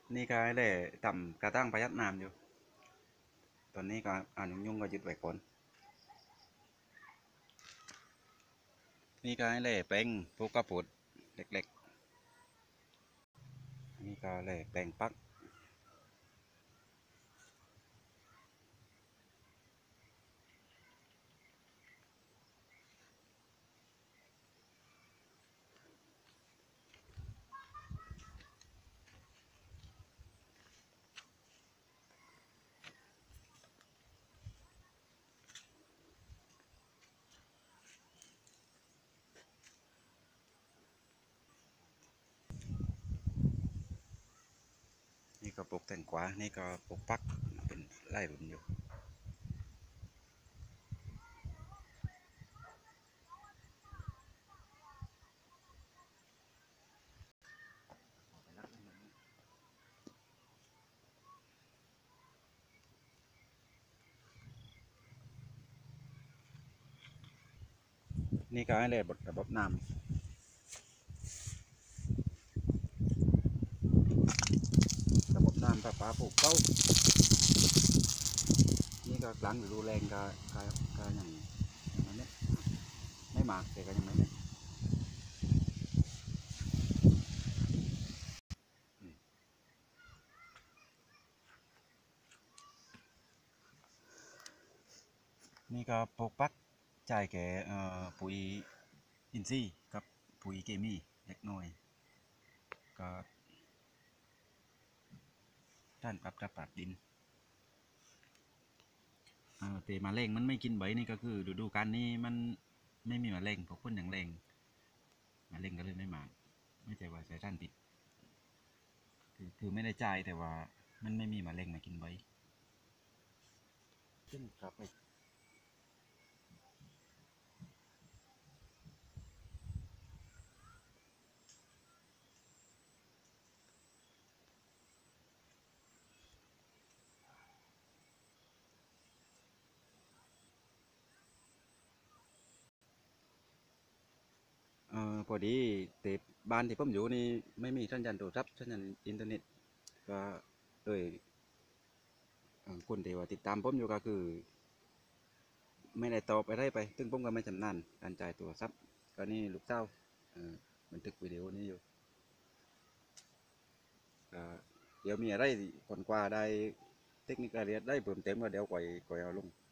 นี่ก็เลยต่ำกระตั้งประหยัดน้ำอยู่ตอนนี้ก็ยุ่งก็หยุดไว้ก่อนนี่ก็เลยแปลงพวกกระปุกเล็กๆนี่ก็เลยแปลงปักนี่ก็ปลูกแตงกวานี่ก็ปลูกปักเป็นไร่ผมอยู่นี่ก็ให้เลยบดระบบน้ำระบบน้ำประปาปลูกเก้านี่ก็กลางฤดูแรงก็อย่างนั้นไม่มากแต่ก็ยังไม่เนี่ยนี่ก็ปลูกปักจ่ายแก่ปุ๋ยอินทรีย์กับปุ๋ยเคมีเล็กน้อยก็ด้านปรับดินแต่แมลงมันไม่กินใบนี่ก็คือฤดูกาลนี้มันไม่มีแมลงพวกพ่นอย่างแรงแมลงก็เลยไม่มาไม่ใช่ว่าใส่ท่านผิดคือไม่ได้จ่ายแต่ว่ามันไม่มีแมลงมากินใบซึ่งกลับไปพอดีแต่บ้านที่ผมอยู่นี่ไม่มีสัญญาณโทรศัพท์สัญญาณอินเทอร์เน็ตก็เลยคนที่ว่าติดตามผมอยู่ก็คือไม่ได้ตอบอะไรไปซึ่งผมก็ไม่ชำนาญการจ่ายโทรศัพท์ก็นี่ลูกเต้าบันทึกวิดีโอนี้อยู่เดี๋ยวมีอะไรคนกว่าได้เทคนิครายละเอียดได้เพิ่มเติมก็เดี๋ยวก่อยเอาลง